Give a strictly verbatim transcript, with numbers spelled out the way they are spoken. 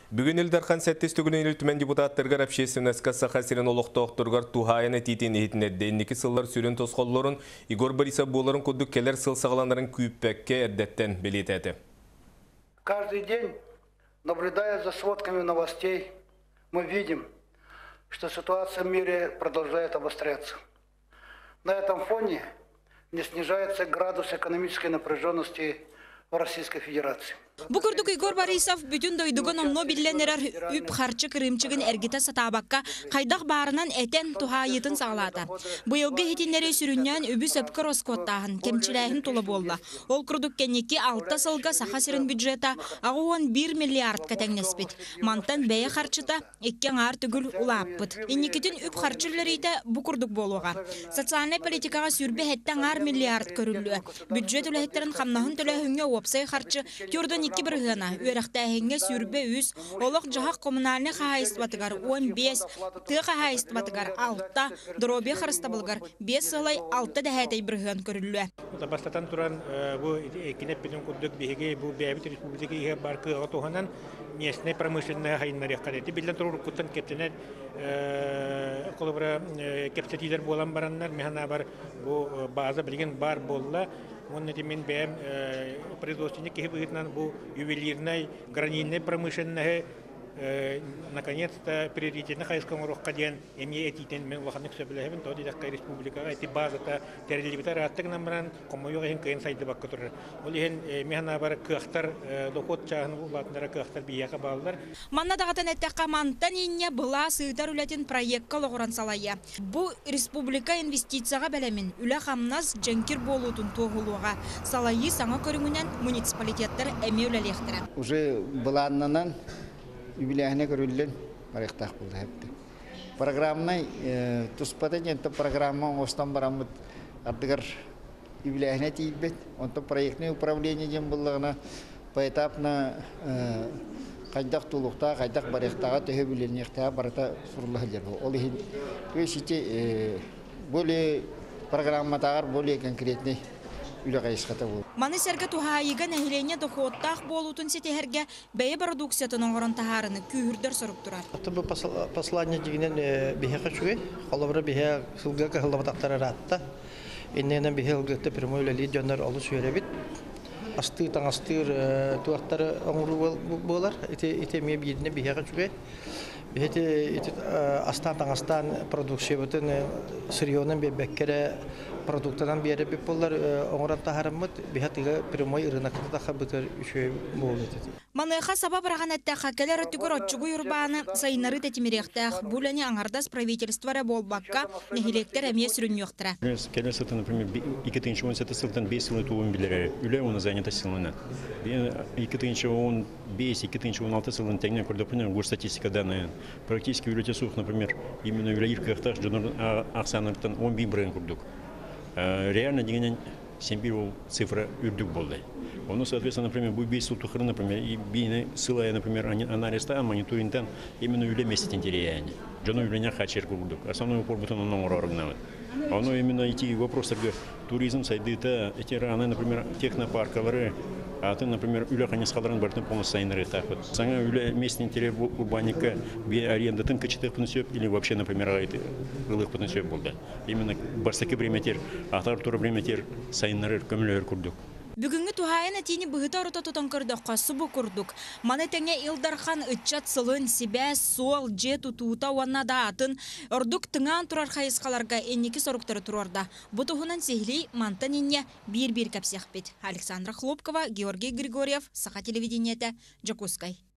Бүгін Илдархан сәттес түгінен үлтімен депутаттырғар общественностьқа сақасырын олықтоқтырғар тухайыны титин етінердейіндегі сыллар сүрін тосқолларын Игор Борисов боларын күдік келер сыл сағаландарын күйіппәкке әрдеттен белетеді. Каждый день, наблюдая за сводками новостей, мы видим, что ситуация в мире продолжает обостряться. На этом фоне не снижается градус экономической напряженности в Российской Федерации. Букурдук Игор Борисов бүтін дойдуган онно билленерер үп харчы кырымчыгын әргіта сатабаққа қайдақ барынан әтен тухайытын сағалады. Бұйылғы хетинері сүріннен үбі сөпкі роскоттағын, кемчіләйін толы болды. Ол күрдік кеннекі алты сылға сақасырын бюджета ағуан бір миллиард кәтәңнеспет. Мантан бәйі харчыта еккен ар түгіл ұлаппыт. Иннекетін үп харчыларыйты букурдук болуға. Социальный политикаға сүрбе әттен ар миллиард көрілі. Бюджет үләхеттерін қамнағын төләхіңе опсай харчы түрдің iki bir hına, öğrektəhinge sürbe üz, olaq jahaq kommunalni xahayistvatıgar on beş, tı xahayistvatıgar altı, drobi xarıstabılgar beş sılay altı dəhətey bir hın körüllü. Başlatan turan bu ekinep bizim kudduk bihege bu Beyabit Respublikası ihe barkı atohanan местной промышленной хайнары кадети билен турur kutan keptener kolobra keptetiler bolan baranlar mehana бар bu bazı bilgen бар bolla. Он этим бэм производственник их выгодно бу ювелирной гранильной промышленной наконец-то приоритетно хайскому рухкаден имеет этитен мен лоханик сөбелехен тоди дакка республика эти базата терилибитар аттык намран комойо ген кен сайды баккатыр. Ол ген механа бар кыахтар дохот чагын улатнара кыахтар бияка балдар. Манна дагатан эттекка мантан инне була сыйтар үлетин проектка логоран салая. Бу республика инвестицияга белемин үле хамнас женкир болутун тогулуга салайы саңа көрүнгүнөн муниципалитеттер эме үлелехтер. Уже буланнан юбилейне көрүлден барыктак булды хепти. Программай туспатен энто программа остан барамыт ардыгар юбилейне тийбет. Онто проектный управление дем буллагына поэтапно кайдак тулукта, кайдак барыктага төһөбүленекте барата сурула жер бул. Ол ихин көшите более программатагар более конкретный Маны сәргі тухайыға нәхилене доходтақ болутын сетехерге бәйі продукциятын оңырын тахарыны күйірдер сұрып тұрар. Бұл послание дегенен бейхеқа жүге, қолабыры бейхе сылға қағылабатақтары ратта. Енненен бейхе ұлғытты прямой ләлі жондар олы сөйре бит. Астыр, таң астыр туақтары оңыру болар. Ете меб едіне бейхеқа жүге. Бейхе астан таң астан продукция бұтын сырионын бейбәккері продуктадан бері біп болар оңыран тахарымыд бейхатыға прямой рынақта тақа бұтыр үші болу етеді. Маныға саба біраған әттәққа кәлер өттігір отчуғы үрбаны сайынары тәтімеректәқ бұләне аңардас правительствары болбаққа нәхилектер әме сүрін yoqtыра. Келер сылтан, например, iki bin on sekiz сылтан beş сылы туын білері, үлі оны занята сылына. iki bin on beş iki bin on altı сылын тәңнен көрдіпінен ғыр статистика данные. Практически үлі тесух, например, именно үлі иркақтақ жоныр ақсанырттан он bin бірін көрдік. Реально дегенен семь цифра үрдік болды. Он, соответственно, например, будет бейсил тухры, например, и бейны ссылая, например, анализа, мониторинг, именно уле месяц интереснее. Джону уленя хачер курдук. Основной упор будет на органы. Оно именно эти вопросы туризм, сайдыта, эти раны, например, технопарковые, а ты, например, уле ханискадран бартын полностью сайнеры так вот. Санга уле месяц интерес урбаника, бе аренда тын качетых пнусёп или вообще, например, это рылых пнусёп болды. Именно барсаки приметер, а тар тура приметер сайнеры көмөлөр курдук. Бүгінгі тухайына тені бұғыта ұрыта тұтан көрдіқ қасы бұ көрдік. Маны тәңе Илдархан үтчат сылын, себе, сол, же тұтуыта уанна да атын, ұрдық тыңан тұрар қайысқаларға еннекі сұрықтары тұрарда. Бұтығынан сехлей мантан енне бір-бір кәпсеқ бет. Александра Хлопкова, Георгий Григорьев, Сақа телевидениеті, Джакускай.